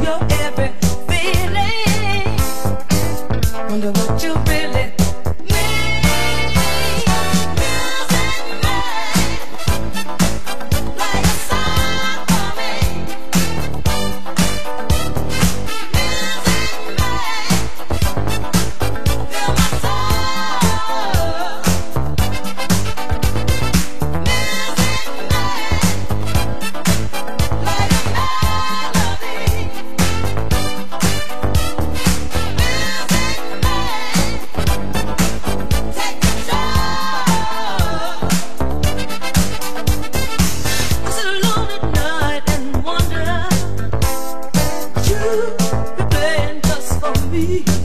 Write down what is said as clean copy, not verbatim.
your every feeling. Wonder what you really mean. Music made like a song for me. Music made feel my soul. Music made like a melody. Take control. I sit alone at night and wonder, you be playing just for me.